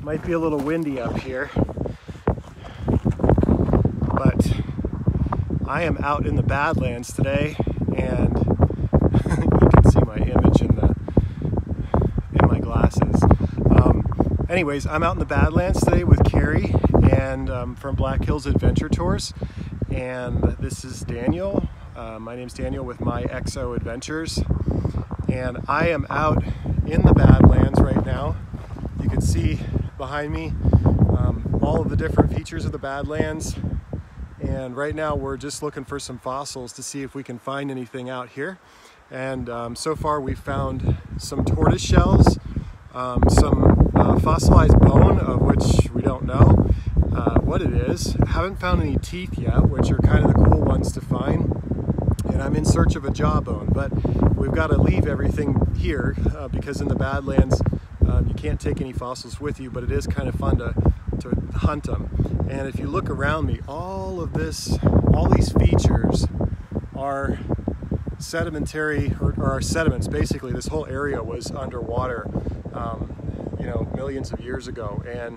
Might be a little windy up here, but I am out in the Badlands today, and you can see my image in my glasses. Anyways, I'm out in the Badlands today with Carrie and from Black Hills Adventure Tours, and this is Daniel. My name's Daniel with My XO Adventures, and I am out in the Badlands right now. You can see behind me all of the different features of the Badlands, and right now we're just looking for some fossils to see if we can find anything out here. And so far we've found some tortoise shells, some fossilized bone, of which we don't know what it is. Haven't found any teeth yet, which are kind of the cool ones to find. And I'm in search of a jawbone, but we've got to leave everything here because in the Badlands you can't take any fossils with you, but it is kind of fun to hunt them. And if you look around me, all these features are sedimentary, or are sediments. Basically, this whole area was underwater, millions of years ago, and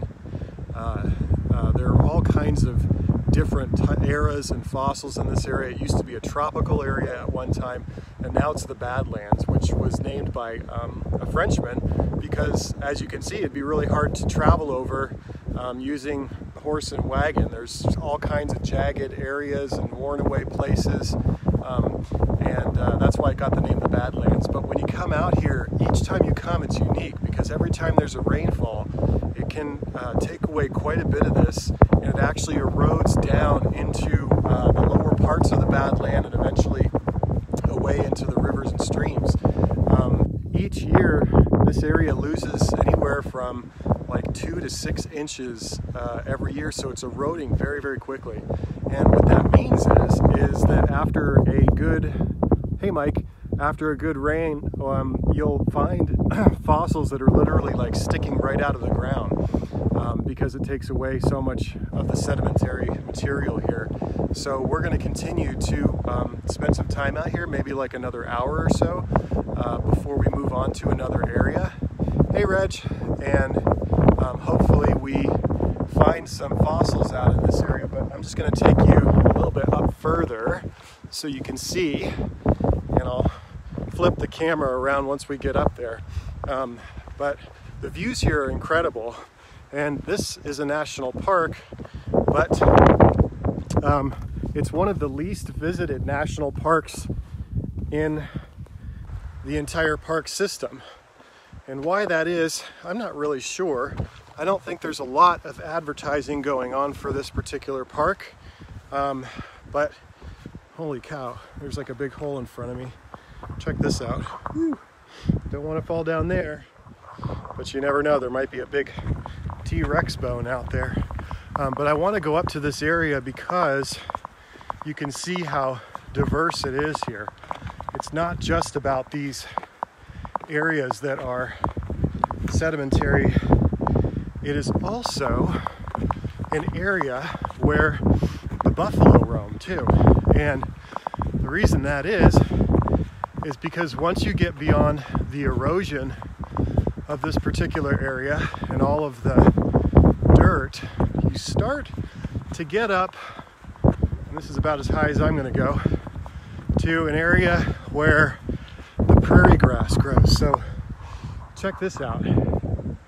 there are all kinds of different eras and fossils in this area. It used to be a tropical area at one time, and now it's the Badlands, which was named by a Frenchman because, as you can see, it'd be really hard to travel over using horse and wagon. There's all kinds of jagged areas and worn away places, and that's why it got the name the Badlands. But when you come out here, each time you come, it's unique because every time there's a rainfall, it can take away quite a bit of this, and it actually erodes down into the lower parts of the Badland and eventually away into the rivers and streams. Each year, this area loses anywhere from like 2 to 6 inches every year, so it's eroding very, very quickly. And what that means is that after a good, hey Mike, after a good rain, you'll find fossils that are literally like sticking right out of the ground because it takes away so much of the sedimentary material here. So we're going to continue to spend some time out here, maybe like another hour or so before we move on to another area. Hey Reg, and hopefully we find some fossils out in this area, but I'm just going to take you a little bit up further so you can see, and I'll flip the camera around once we get up there. But the views here are incredible, and this is a national park, but it's one of the least visited national parks in the entire park system. And why that is, I'm not really sure. I don't think there's a lot of advertising going on for this particular park, but holy cow, there's like a big hole in front of me. Check this out. Whew. Don't want to fall down there, but you never know, there might be a big T-Rex bone out there. But I want to go up to this area because you can see how diverse it is here. It's not just about these areas that are sedimentary. It is also an area where the buffalo roam too. And the reason that is because once you get beyond the erosion of this particular area and all of the dirt, you start to get up, and this is about as high as I'm going to go, to an area where the prairie grass grows. So check this out. You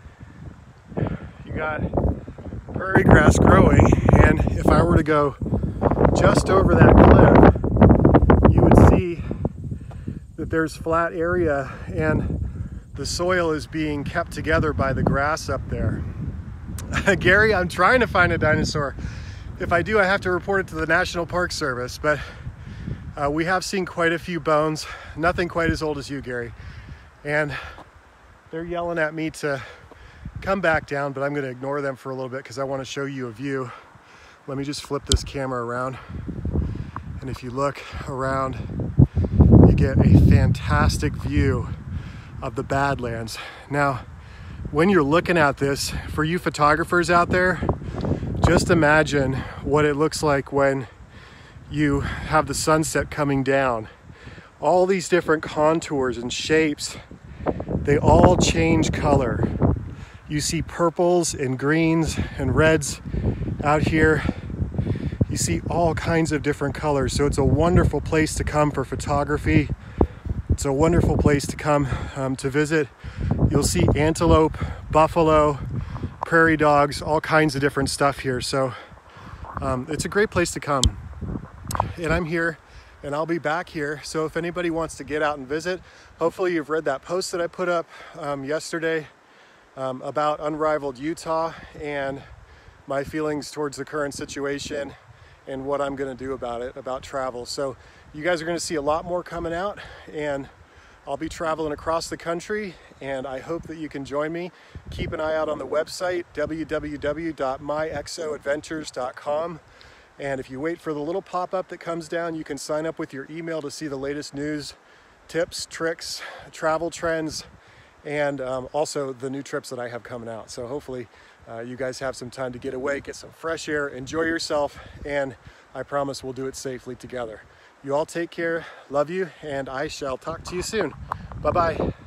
got prairie grass growing, and if I were to go just over that cliff, you would see that there's flat area and the soil is being kept together by the grass up there. Gary, I'm trying to find a dinosaur. If I do, I have to report it to the National Park Service, but we have seen quite a few bones, nothing quite as old as you, Gary. And they're yelling at me to come back down, but I'm going to ignore them for a little bit because I want to show you a view. Let me just flip this camera around. And if you look around, you get a fantastic view of the Badlands. Now, when you're looking at this, for you photographers out there, just imagine what it looks like when you have the sunset coming down. All these different contours and shapes, they all change color. You see purples and greens and reds out here. You see all kinds of different colors. So it's a wonderful place to come for photography. It's a wonderful place to come to visit. You'll see antelope, buffalo, prairie dogs, all kinds of different stuff here. So it's a great place to come. And I'm here and I'll be back here. So if anybody wants to get out and visit, hopefully you've read that post that I put up yesterday about Unrivaled Utah and my feelings towards the current situation and what I'm going to do about it, about travel. So you guys are going to see a lot more coming out, and I'll be traveling across the country, and I hope that you can join me. Keep an eye out on the website, www.myexoadventures.com. And if you wait for the little pop-up that comes down, you can sign up with your email to see the latest news, tips, tricks, travel trends, and also the new trips that I have coming out. So hopefully you guys have some time to get away, get some fresh air, enjoy yourself, and I promise we'll do it safely together. You all take care, love you, and I shall talk to you soon. Bye-bye.